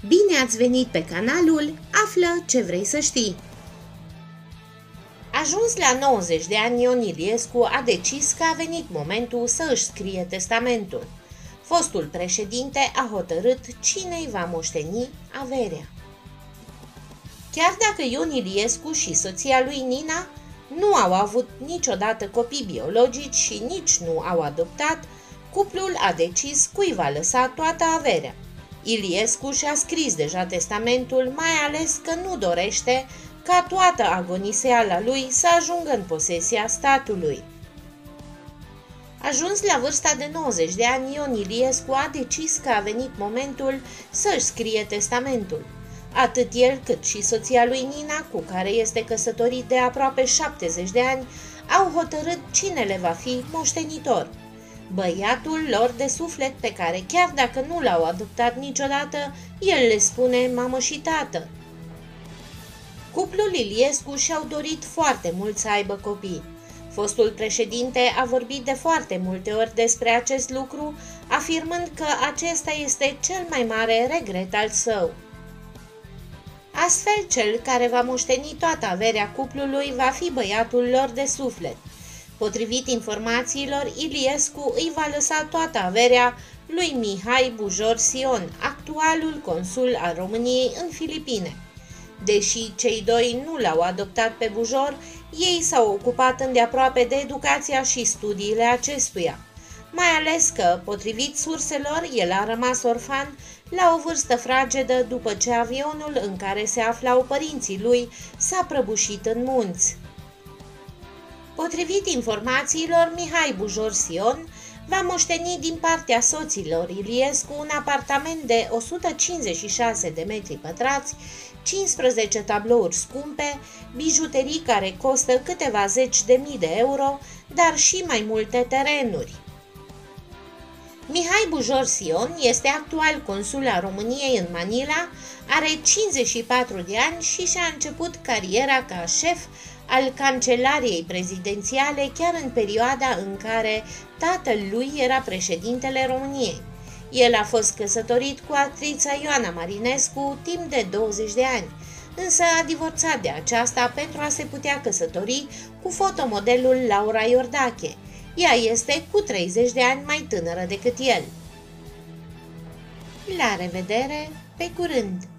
Bine ați venit pe canalul Află ce vrei să știi! Ajuns la 90 de ani, Ion Iliescu a decis că a venit momentul să își scrie testamentul. Fostul președinte a hotărât cine îi va moșteni averea. Chiar dacă Ion Iliescu și soția lui Nina nu au avut niciodată copii biologici și nici nu au adoptat, cuplul a decis cui va lăsa toată averea. Iliescu și-a scris deja testamentul, mai ales că nu dorește ca toată agoniseala lui să ajungă în posesia statului. Ajuns la vârsta de 90 de ani, Ion Iliescu a decis că a venit momentul să-și scrie testamentul. Atât el cât și soția lui Nina, cu care este căsătorit de aproape 70 de ani, au hotărât cine le va fi moștenitor. Băiatul lor de suflet, pe care chiar dacă nu l-au adoptat niciodată, el le spune mamă și tată. Cuplul Iliescu și-au dorit foarte mult să aibă copii. Fostul președinte a vorbit de foarte multe ori despre acest lucru, afirmând că acesta este cel mai mare regret al său. Astfel, cel care va moșteni toată averea cuplului va fi băiatul lor de suflet. Potrivit informațiilor, Iliescu îi va lăsa toată averea lui Mihai Bujor Sion, actualul consul al României în Filipine. Deși cei doi nu l-au adoptat pe Bujor, ei s-au ocupat îndeaproape de educația și studiile acestuia. Mai ales că, potrivit surselor, el a rămas orfan la o vârstă fragedă după ce avionul în care se aflau părinții lui s-a prăbușit în munți. Potrivit informațiilor, Mihai Bujor Sion va moșteni din partea soților Iliescu un apartament de 156 de metri pătrați, 15 tablouri scumpe, bijuterii care costă câteva zeci de mii de euro, dar și mai multe terenuri. Mihai Bujor Sion este actual consul al României în Manila, are 54 de ani și și-a început cariera ca șef al Cancelariei Prezidențiale chiar în perioada în care tatăl lui era președintele României. El a fost căsătorit cu actrița Ioana Marinescu timp de 20 de ani, însă a divorțat de aceasta pentru a se putea căsători cu fotomodelul Laura Iordache. Ea este cu 30 de ani mai tânără decât el. La revedere, pe curând!